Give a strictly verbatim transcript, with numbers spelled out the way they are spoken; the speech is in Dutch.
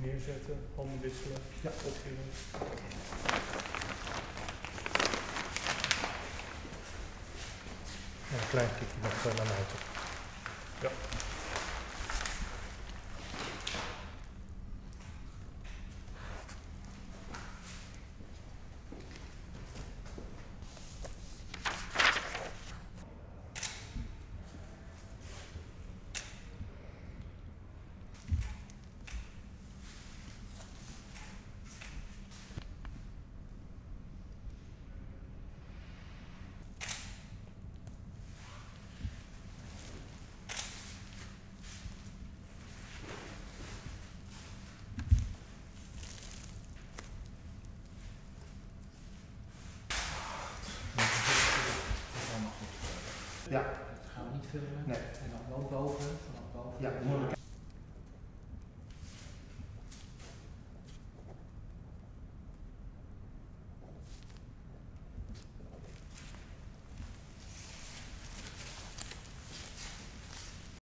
neerzetten, handen wisselen, ja. optillen. En een klein tikje nog uh, naar mij toe. Ja. Ja. Dat gaan we niet filmen. Nee. En dan wel boven, vanaf boven. Ja, moeilijk.